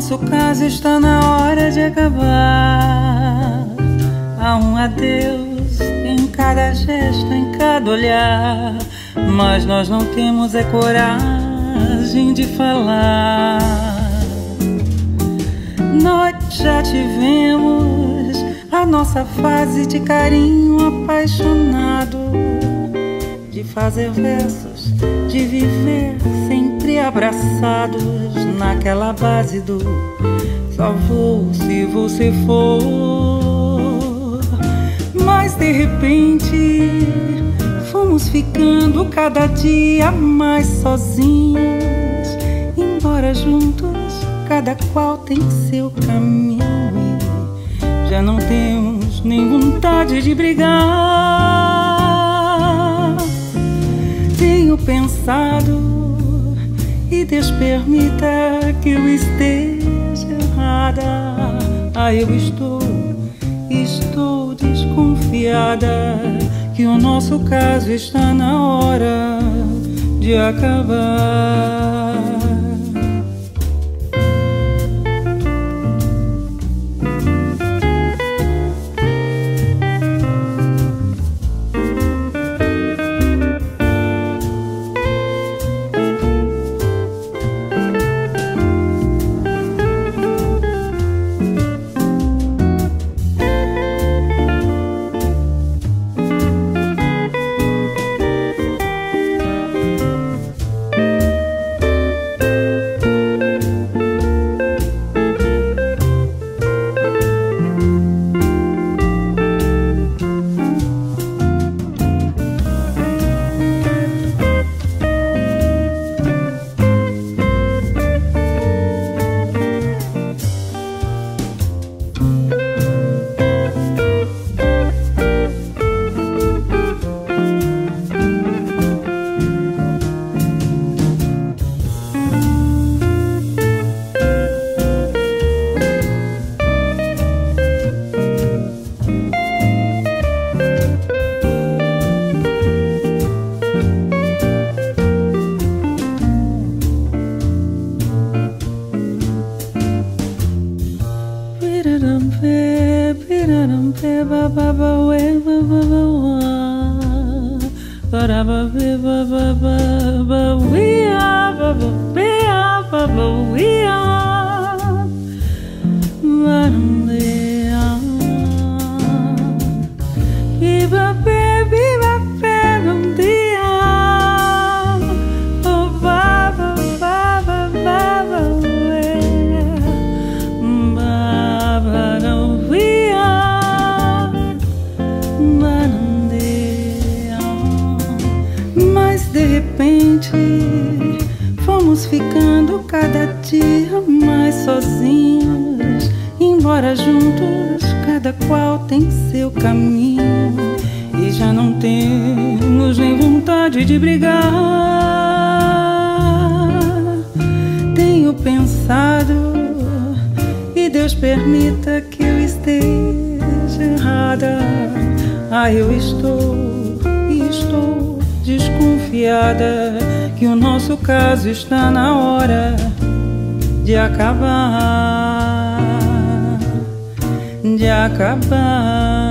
nosso caso está na hora de acabar. Há um adeus em cada gesto, em cada olhar, mas nós não temos coragem de falar. Nós já tivemos a nossa fase de carinho apaixonado, de fazer versos, de viver sempre abraçados naquela base do só vou se você for. Mas de repente fomos ficando cada dia mais sozinhos, embora juntos cada qual tem seu caminho, e já não temos nem vontade de brigar. Tenho pensado, e Deus permita que eu esteja errada. Eu estou desconfiada que o nosso caso está na hora de acabar. Fomos ficando cada dia mais sozinhos, embora juntos cada qual tem seu caminho, e já não temos nem vontade de brigar. Tenho pensado, e Deus permita que eu esteja errada. Eu estou desconfiada que o nosso caso está na hora de acabar, de acabar.